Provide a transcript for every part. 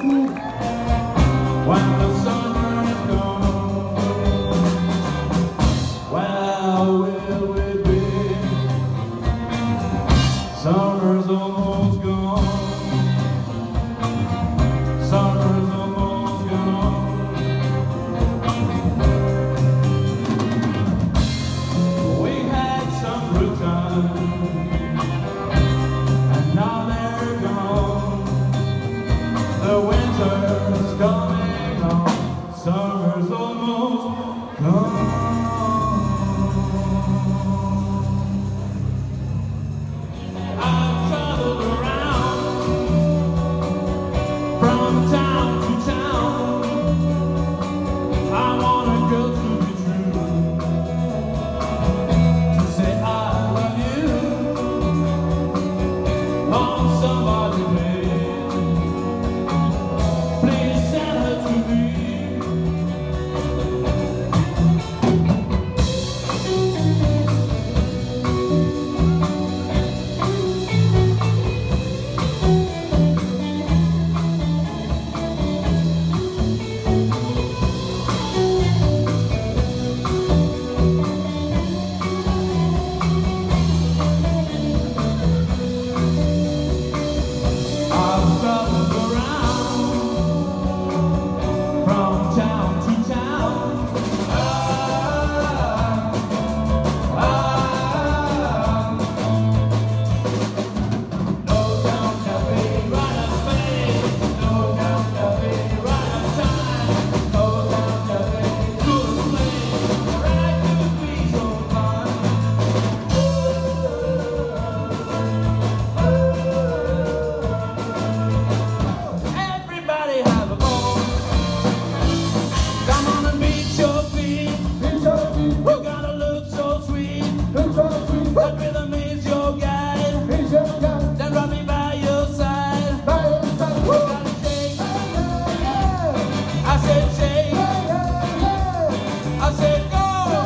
When the summer is gone, where will we be? Summer's almost gone. Summer's almost gone. We had some good times, and now they're gone. The winter's coming on. Summer's almost gone. I've traveled around from town to town. I want a girl to be true, to say I love you on somebody's lips. Please send her to me. I've traveled around from town to town. No down cafe, right of Spain. No down cafe, right of time. No down cafe, good place where I could be so fine. Everybody have a ball. Come on and beat your feet. You gotta look so sweet. That rhythm is your guide. Then run me by your side. You gotta shake. I said shake. I said go.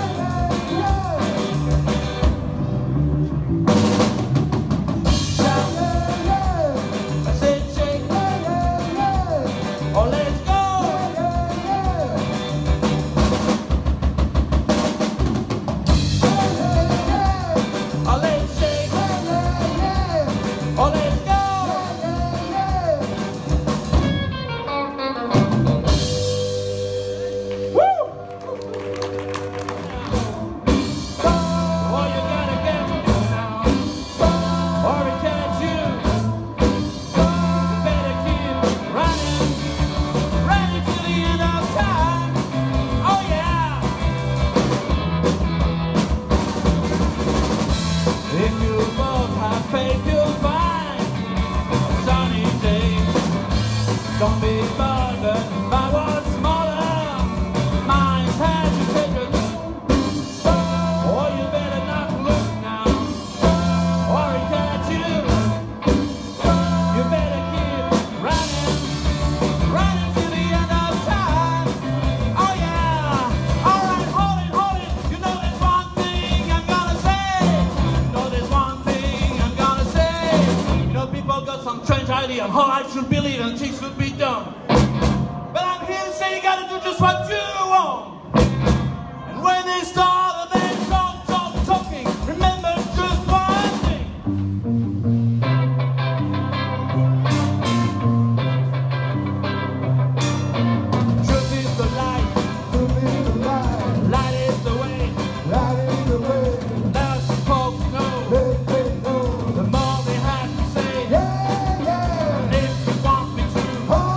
Shout. I said shake. Oh, let's go. Oh, let's shake. Oh, let's go. Woo! Oh, you gotta get me now, or we catch you. Better keep running, running to the end of time. Oh yeah. If you both have faith, you'll find a sunny day. Don't be bothered by what's smaller. Mine's agitated. Oh, you better not look now, or he catch you. You better keep running, running to the end of time. Oh yeah. All right, hold it. You know there's one thing I'm gonna say. You know there's one thing I'm gonna say. You know people got some strange idea on how I should believe and things should be done. But I'm here to say you gotta do just what you want. And when they start, then stop talking. Remember just one thing. Truth is the light. Light is the way. Let us folks know the more they have to say. And if you want me to,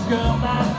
girl that